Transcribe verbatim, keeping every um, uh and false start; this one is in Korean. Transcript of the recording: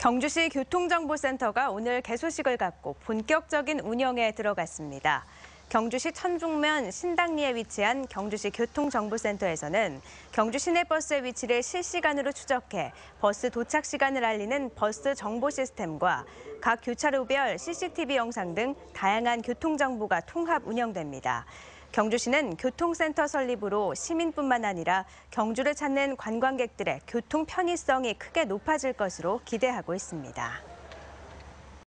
경주시 교통정보센터가 오늘 개소식을 갖고 본격적인 운영에 들어갔습니다. 경주시 천북면 신당리에 위치한 경주시 교통정보센터에서는 경주 시내버스의 위치를 실시간으로 추적해 버스 도착 시간을 알리는 버스 정보 시스템과 각 교차로별 씨씨티비 영상 등 다양한 교통정보가 통합 운영됩니다. 경주시는 교통센터 설립으로 시민뿐만 아니라 경주를 찾는 관광객들의 교통 편의성이 크게 높아질 것으로 기대하고 있습니다.